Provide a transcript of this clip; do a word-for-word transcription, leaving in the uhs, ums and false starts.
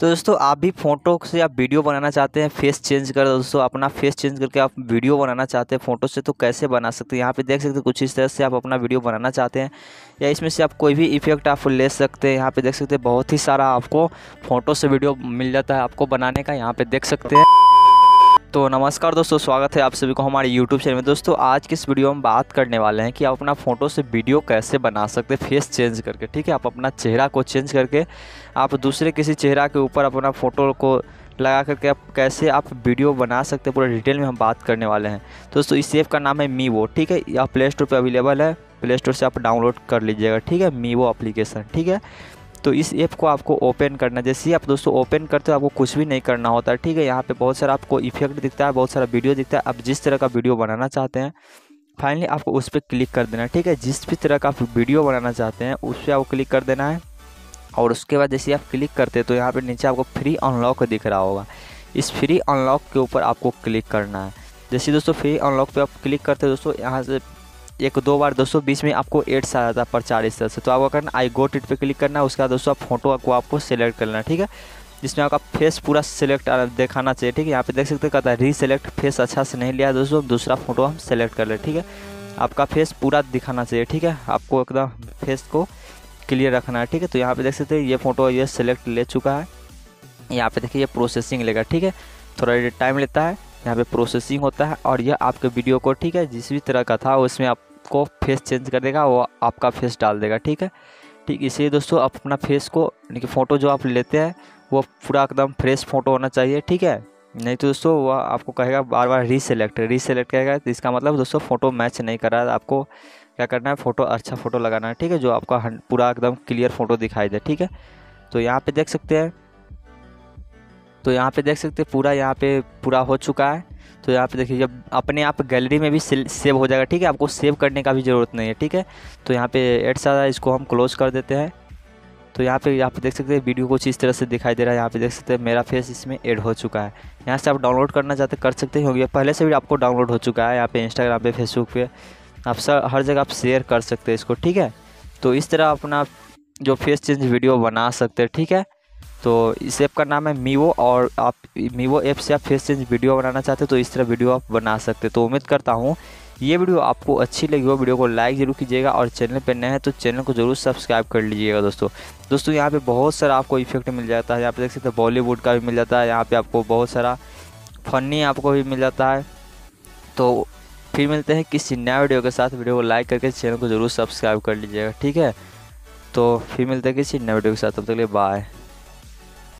तो दोस्तों आप भी फ़ोटो से आप वीडियो बनाना चाहते हैं, फेस चेंज कर दोस्तों अपना फेस चेंज करके आप वीडियो बनाना चाहते हैं फ़ोटो से, तो कैसे बना सकते हैं। यहाँ पे देख सकते हैं कुछ इस तरह से आप अपना वीडियो बनाना चाहते हैं, या इसमें से आप कोई भी इफेक्ट आप ले सकते हैं। यहाँ पे देख सकते हैं बहुत ही सारा आपको फ़ोटो से वीडियो मिल जाता है आपको बनाने का, यहाँ पर देख सकते हैं। तो नमस्कार दोस्तों, स्वागत है आप सभी को हमारे यूट्यूब चैनल में। दोस्तों आज की इस वीडियो में बात करने वाले हैं कि आप अपना फ़ोटो से वीडियो कैसे बना सकते हैं फेस चेंज करके। ठीक है, आप अपना चेहरा को चेंज करके आप दूसरे किसी चेहरा के ऊपर अपना फ़ोटो को लगा करके आप कैसे आप वीडियो बना सकते हैं, पूरा डिटेल में हम बात करने वाले हैं। दोस्तों इस ऐप का नाम है मीवो। ठीक है, यह प्ले स्टोर पर अवेलेबल है, प्ले स्टोर से आप डाउनलोड कर लीजिएगा। ठीक है, मीवो एप्लीकेशन। ठीक है, तो इस ऐप को आपको ओपन करना है। जैसे ही आप दोस्तों ओपन करते हो आपको कुछ भी नहीं करना होता है। ठीक है, यहाँ पे बहुत सारा आपको इफेक्ट दिखता है, बहुत सारा वीडियो दिखता है। आप जिस तरह का वीडियो बनाना चाहते हैं फाइनली आपको उस पर क्लिक कर देना है। ठीक है, जिस भी तरह का आप वीडियो बनाना चाहते हैं उस पर आपको क्लिक कर देना है। और उसके बाद जैसे आप क्लिक करते हैं तो यहाँ पर नीचे आपको फ्री अनलॉक दिख रहा होगा, इस फ्री अनलॉक के ऊपर आपको क्लिक करना है। जैसे दोस्तों फ्री अनलॉक पर आप क्लिक करते हैं दोस्तों, यहाँ से एक दो बार दोस्तों बीच में आपको एड्स आ जाता है प्रचार इस तरह से, तो आपको करना आई गोट इट पे क्लिक करना है। उसके बाद दोस्तों आप फोटो को आपको सेलेक्ट करना है। ठीक है, जिसमें आपका फेस पूरा सेलेक्ट दिखाना चाहिए। ठीक है, यहाँ पे देख सकते हैं कहता है रीसेलेक्ट फेस अच्छा से नहीं लिया है दोस्तों, दूसरा फोटो हम सेलेक्ट कर ले। ठीक है, आपका फेस पूरा दिखाना चाहिए। ठीक है, आपको एकदम फेस को क्लियर रखना है। ठीक है, तो यहाँ पे देख सकते हैं ये फोटो ये सेलेक्ट ले चुका है। यहाँ पे देखिए ये प्रोसेसिंग लेगा। ठीक है, थोड़ा टाइम लेता है, यहाँ पे प्रोसेसिंग होता है। और यह आपके वीडियो को ठीक है जिस भी तरह का था उसमें आपको फेस चेंज कर देगा, वो आपका फेस डाल देगा। ठीक है, ठीक इसीलिए दोस्तों आप अपना फेस को यानी कि फ़ोटो जो आप लेते हैं वो पूरा एकदम फ्रेश फ़ोटो होना चाहिए। ठीक है, नहीं तो दोस्तों वह आपको कहेगा बार बार रीसेलेक्ट रीसेलेक्ट कहेगा, तो इसका मतलब दोस्तों फ़ोटो मैच नहीं कर रहा है। आपको क्या करना है, फ़ोटो अच्छा फ़ोटो लगाना है। ठीक है, जो आपका पूरा एकदम क्लियर फ़ोटो दिखाई दे। ठीक है, तो यहाँ पर देख सकते हैं तो यहाँ पे देख सकते हैं पूरा यहाँ पे पूरा हो चुका है। तो यहाँ पे देखिए जब अपने आप गैलरी में भी सेव हो जाएगा। ठीक है, आपको सेव करने का भी ज़रूरत नहीं है। ठीक है, तो यहाँ पे एड्स आ रहा है, इसको हम क्लोज कर देते हैं। तो यहाँ पे यहाँ पे देख सकते हैं वीडियो कुछ इस तरह से दिखाई दे रहा है। यहाँ पे देख सकते हैं मेरा फेस इसमें ऐड हो चुका है। यहाँ से आप डाउनलोड करना चाहते कर सकते होंगे, पहले से भी आपको डाउनलोड हो चुका है। यहाँ पे इंस्टाग्राम पे फेसबुक पे आप सब हर जगह आप शेयर कर सकते हैं इसको। ठीक है, तो इस तरह अपना जो फेस चेंज वीडियो बना सकते हैं। ठीक है, तो इस ऐप का नाम है मीवो, और आप मीवो ऐप से आप फेस चेंज वीडियो बनाना चाहते हो तो इस तरह वीडियो आप बना सकते हैं। तो उम्मीद करता हूँ ये वीडियो आपको अच्छी लगी हो। वीडियो को लाइक जरूर कीजिएगा, और चैनल पर नए हैं तो चैनल को जरूर सब्सक्राइब कर लीजिएगा। दोस्तों दोस्तों यहाँ पे बहुत सारा आपको इफेक्ट मिल जाता है। यहाँ पे देख सकते हैं बॉलीवुड का भी मिल जाता है, यहाँ पे आपको बहुत सारा फनी आपको भी मिल जाता है। तो फिर मिलते हैं किसी नया वीडियो के साथ। वीडियो को लाइक करके चैनल को जरूर सब्सक्राइब कर लीजिएगा। ठीक है, तो फिर मिलते हैं किसी नए वीडियो के साथ, तब तक के लिए बाय।